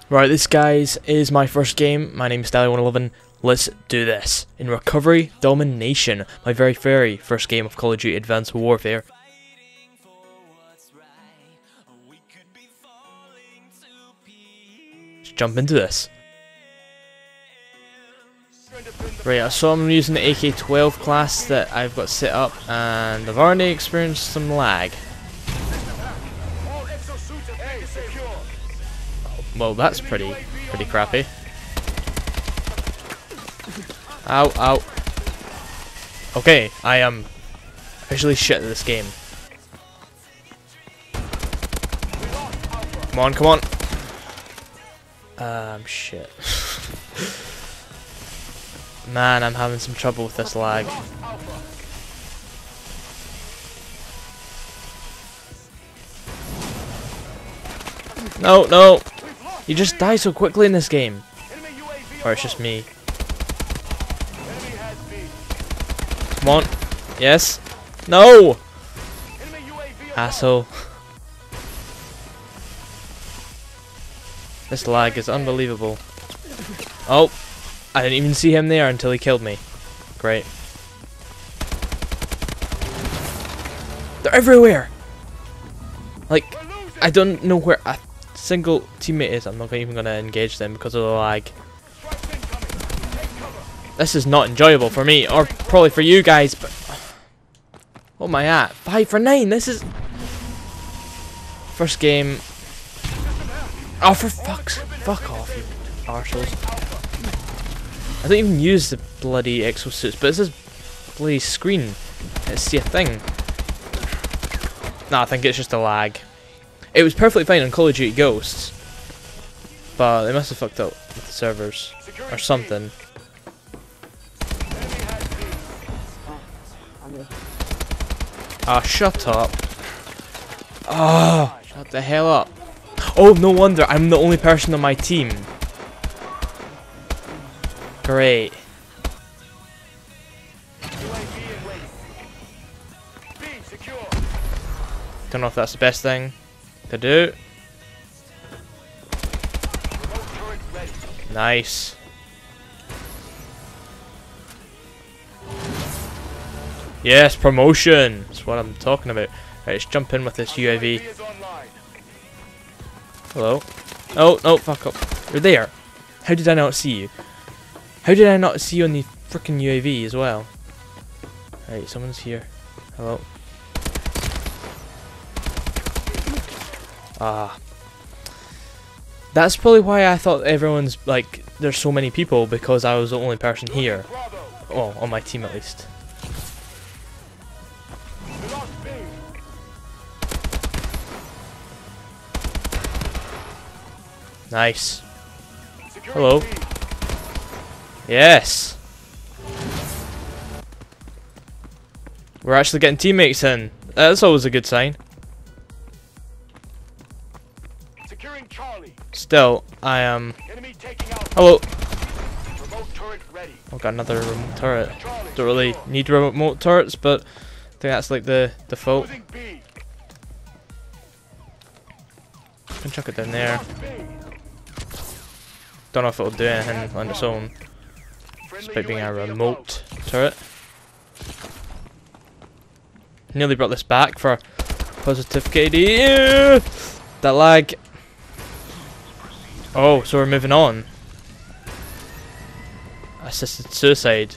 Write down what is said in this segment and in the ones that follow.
Right, this guys is my first game. My name is Stalli111. Let's do this. In Recovery, Domination, my very first game of Call of Duty Advanced Warfare. Let's jump into this. Right, so I'm using the AK-12 class that I've got set up, and I've already experienced some lag. Well, that's pretty crappy. Ow, ow. Okay, I am officially shit at this game. Come on, come on. I'm shit. Man, I'm having some trouble with this lag. No, no. You just die so quickly in this game. Or it's just me. Come on. Yes. No! Asshole. This lag is unbelievable. Oh! I didn't even see him there until he killed me. Great. They're everywhere! Like, I don't know where a single teammate is. I'm not even going to engage them because of the lag. This is not enjoyable for me, or probably for you guys, but... What am I at? 5 for 9! This is... First game... Oh, for fuck's... Fuck off, you arseholes. I don't even use the bloody exosuits, but it's this bloody screen. Let's see a thing. Nah, I think it's just a lag. It was perfectly fine on Call of Duty Ghosts, but they must have fucked up with the servers or something. Ah, shut up. Ah, shut the hell up. Oh, no wonder I'm the only person on my team. Great. Don't know if that's the best thing to do. Nice. Yes, promotion. That's what I'm talking about. Right, let's jump in with this UAV. Hello. Oh, no, fuck up. You're there. How did I not see you? How did I not see you on the frickin' UAV as well? Right, someone's here. Hello. Ah. That's probably why I thought everyone's, like, there's so many people, because I was the only person here. Oh, on my team at least. Nice. Hello. Yes. We're actually getting teammates in. That's always a good sign. Still, I am... Hello. I've got another remote turret. Don't really need remote turrets, but I think that's like the default. I can chuck it down there. Don't know if it'll do anything on its own, despite being a remote turret. Nearly brought this back for positive KD. That lag. Oh, so we're moving on. Assisted suicide.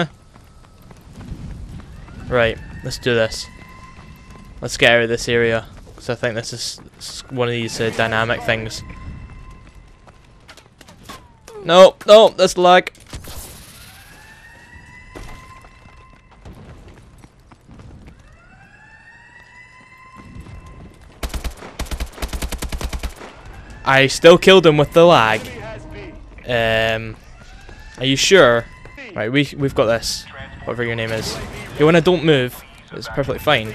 Right, let's do this. Let's get out of this area, because I think this is one of these dynamic things. No, no, that's lag. I still killed him with the lag. Are you sure? Right, we've got this. Whatever your name is. You wanna don't move? It's perfectly fine.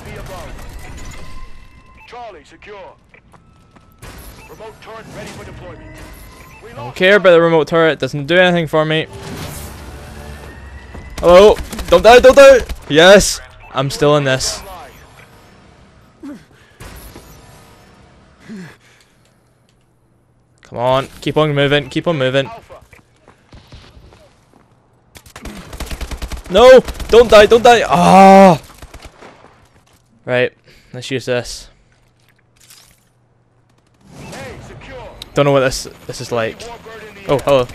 Don't care about the remote turret. Doesn't do anything for me. Hello. Don't die. Don't die. Yes. I'm still in this. Come on, keep on moving, keep on moving. No! Don't die, don't die! Ah! Right, let's use this. Don't know what this is like. Oh, hello.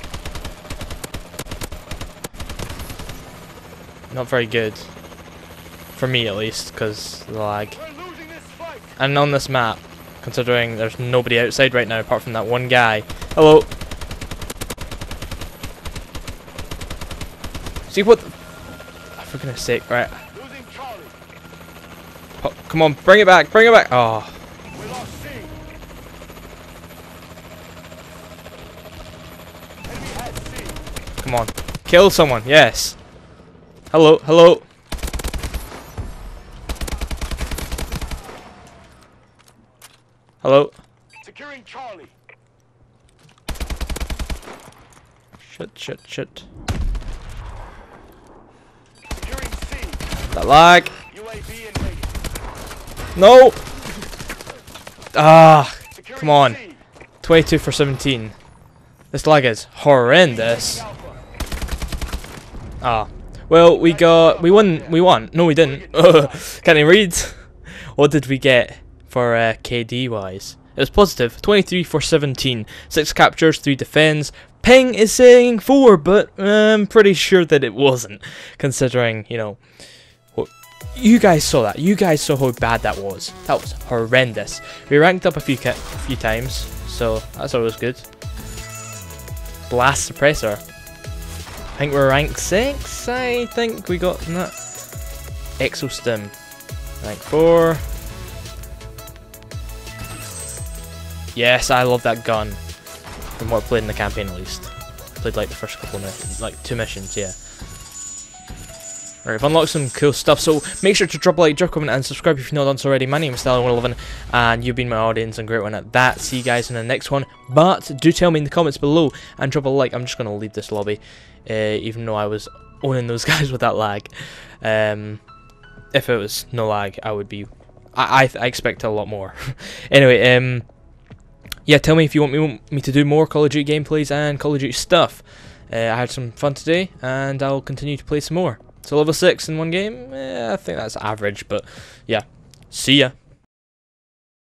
Not very good. For me at least, because the lag. And on this map, considering there's nobody outside right now apart from that one guy. Hello! See what the... Oh, for goodness sake, right. Oh, come on, bring it back, bring it back! Oh. Come on. Kill someone, yes. Hello, hello. Hello. Securing Charlie. Shit. Securing C. That lag. UAV invading. No. Ah, Securing come on. C. 22 for 17. This lag is horrendous. Ah. Well, we won. No, we didn't. Can't even read. What did we get for KD wise? It was positive. 23 for 17. 6 captures, 3 defends. Ping is saying 4, but I'm pretty sure that it wasn't. Considering, you know, what you guys saw that. You guys saw how bad that was. That was horrendous. We ranked up a few times, so that's always good. Blast suppressor. I think we're rank 6, I think we got in that. Exostim. Rank 4. Yes, I love that gun. From what I played in the campaign at least. Played like the first couple of missions, like 2 missions, yeah. Alright, I've unlocked some cool stuff, so make sure to drop a like, drop a comment, and subscribe if you've not done so already. My name is Stalli111, and you've been my audience, and great one at that. See you guys in the next one, but do tell me in the comments below, and drop a like. I'm just going to leave this lobby, even though I was owning those guys with that lag. If it was no lag, I would be... I expect a lot more. Anyway, yeah, tell me if you want me to do more Call of Duty gameplays and Call of Duty stuff. I had some fun today, and I'll continue to play some more. So level 6 in one game, I think that's average, but yeah. See ya.